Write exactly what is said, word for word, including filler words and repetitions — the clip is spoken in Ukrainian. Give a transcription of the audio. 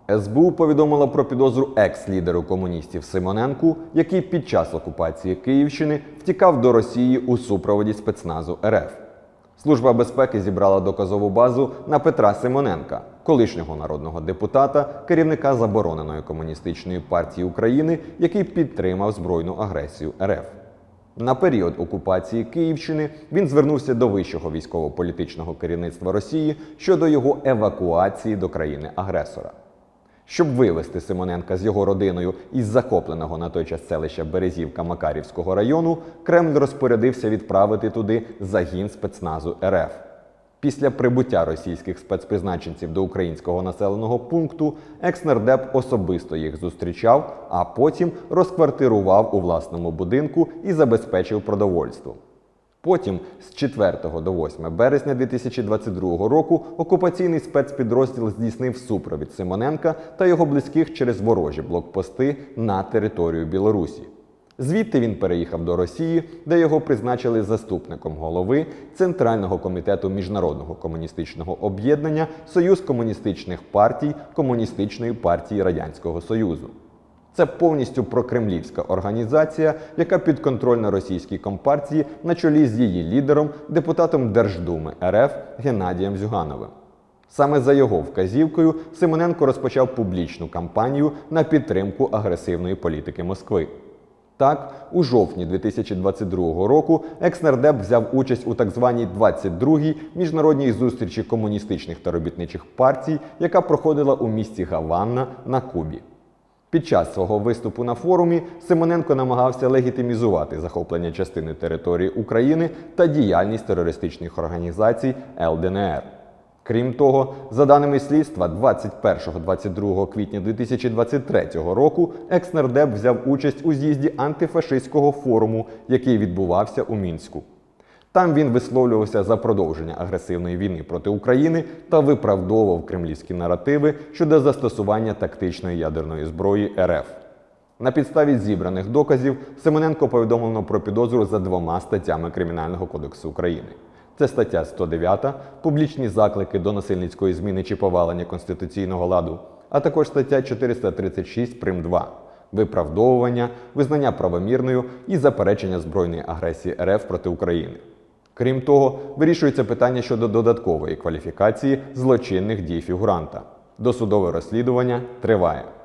ес бе у повідомила про підозру екс-лідеру комуністів Симоненку, який під час окупації Київщини втікав до Росії у супроводі спецназу ер еф. Служба безпеки зібрала доказову базу на Петра Симоненка, колишнього народного депутата, керівника забороненої комуністичної партії України, який підтримав збройну агресію ер еф. На період окупації Київщини він звернувся до вищого військово-політичного керівництва Росії щодо його евакуації до країни-агресора. Щоб вивезти Симоненка з його родиною із захопленого на той час селища Березівка Макарівського району, Кремль розпорядився відправити туди загін спецназу ер еф. Після прибуття російських спецпризначенців до українського населеного пункту екс-нардеп особисто їх зустрічав, а потім розквартирував у власному будинку і забезпечив продовольством. Потім, з четвертого до восьмого березня дві тисячі двадцять другого року, окупаційний спецпідрозділ здійснив супровід Симоненка та його близьких через ворожі блокпости на територію Білорусі. Звідти він переїхав до Росії, де його призначили заступником голови Центрального комітету Міжнародного комуністичного об'єднання Союз комуністичних партій Комуністичної партії Радянського Союзу. Це повністю прокремлівська організація, яка підконтрольна російській компартії на чолі з її лідером, депутатом Держдуми ер еф Геннадієм Зюгановим. Саме за його вказівкою Симоненко розпочав публічну кампанію на підтримку агресивної політики Москви. Так, у жовтні дві тисячі двадцять другого року екс-нардеп взяв участь у так званій двадцять другій міжнародній зустрічі комуністичних та робітничих партій, яка проходила у місті Гавана на Кубі. Під час свого виступу на форумі Симоненко намагався легітимізувати захоплення частини території України та діяльність терористичних організацій ел де ен ер. Крім того, за даними слідства, двадцять першого - двадцять другого квітня дві тисячі двадцять третього року екс-нардеп взяв участь у з'їзді антифашистського форуму, який відбувався у Мінську. Там він висловлювався за продовження агресивної війни проти України та виправдовував кремлівські наративи щодо застосування тактичної ядерної зброї ер еф. На підставі зібраних доказів Симоненко повідомлено про підозру за двома статтями Кримінального кодексу України. Це стаття сто дев'ята «Публічні заклики до насильницької зміни чи повалення конституційного ладу», а також стаття чотириста тридцять шість прим. два «Виправдовування, визнання правомірною і заперечення збройної агресії ер еф проти України». Крім того, вирішується питання щодо додаткової кваліфікації злочинних дій фігуранта. Досудове розслідування триває.